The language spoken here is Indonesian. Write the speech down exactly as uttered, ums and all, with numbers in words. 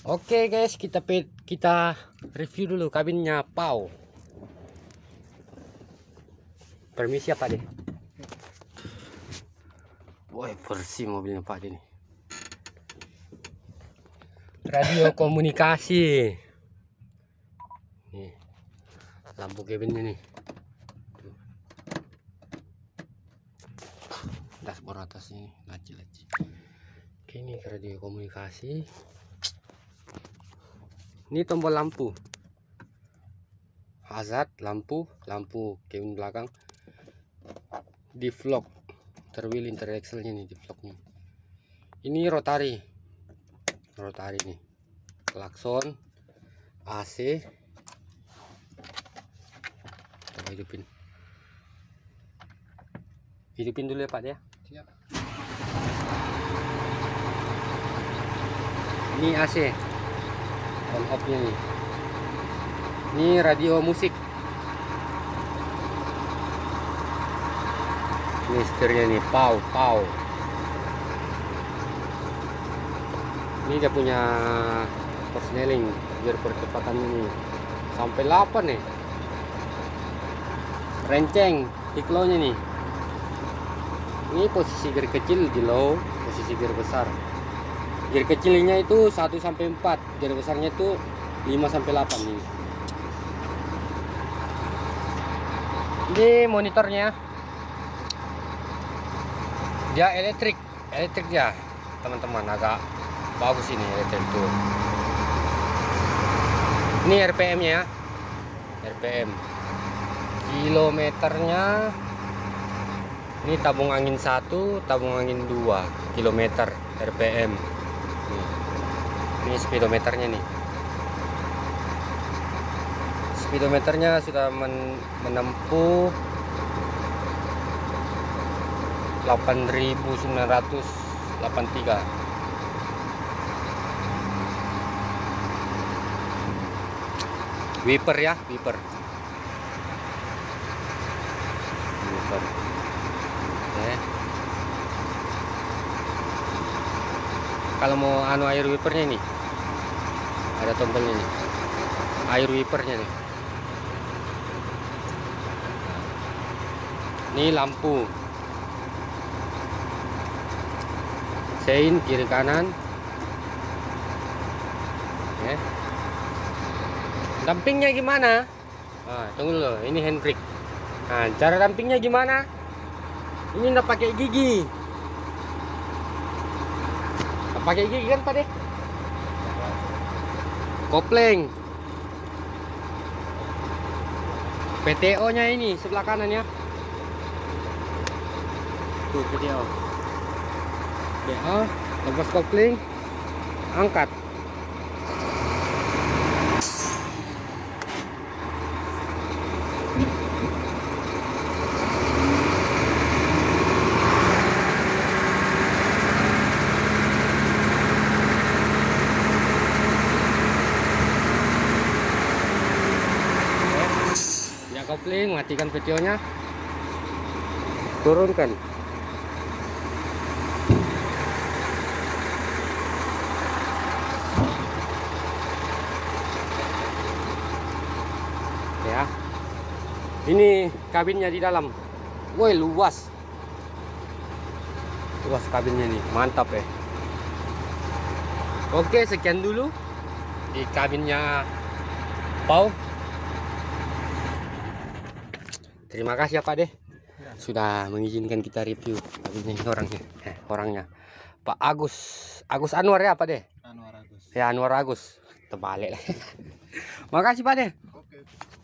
Oke guys, kita kita review dulu kabinnya Pau. Permisi ya Pak De. Woi, bersih mobilnya Pak De nih. Radio komunikasi. Nih. Lampu kabinnya nih. Tuh. Dashboard atas ini, laci-laci. Oke, ini radio komunikasi. Ini tombol lampu hazard, lampu lampu kabin belakang, di vlog terwheel interaxle-nya nih, di vlognya ini rotari rotari nih, klakson, A C. Coba hidupin hidupin dulu ya Pak ya. Siap. Ini A C on off nya nih. Ini radio musik. Ini setirnya nih, Pau Pau. Ini dia punya persneling biar percepatan ini sampai delapan nih. Renceng iklonya nih. Ini posisi gear kecil di low, posisi gear besar. Gear kecilnya itu satu sampai empat, gear besarnya itu lima sampai delapan nih. Ini monitornya. Dia elektrik, elektrik ya, teman-teman, agak bagus ini elektrik tuh. Ini R P M-nya ya. R P M. Kilometernya ini tabung angin satu, tabung angin dua kilometer R P M. Ini speedometernya nih. Speedometernya sudah men menempuh delapan ribu sembilan ratus delapan puluh tiga. Wiper ya, wiper. Wiper. Oke. Kalau mau anu air wipernya nih, ada tombolnya nih, air wipernya nih. Ini lampu sein kiri kanan. Oke. Dampingnya gimana? Nah, tunggu dulu, ini handbrake. Nah, cara dampingnya gimana? Ini nggak pakai gigi. Pakai gigi kan Pak De? Kopling P T O nya ini sebelah kanan ya. Tuh P T O. P T O, lepas kopling, angkat. Kopling, matikan P T O nya, turunkan. Ya, ini kabinnya di dalam. Woi, luas luas kabinnya nih, mantap ya. Oke, sekian dulu di kabinnya Pau. Terima kasih ya Pak De, sudah mengizinkan kita review kabinnya. Ini orangnya, eh, orangnya Pak Agus, Agus Anwar ya Pak De? Anwar Agus. Ya, Anwar Agus, terbalik lah. Makasih Pak De. Oke.